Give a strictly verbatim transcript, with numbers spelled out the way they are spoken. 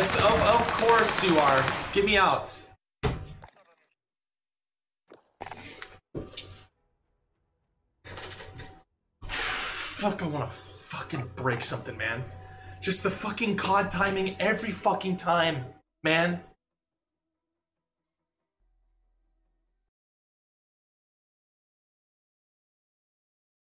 Yes, of, of course you are. Get me out. Fuck, I wanna fucking break something, man. Just the fucking C O D timing every fucking time, man.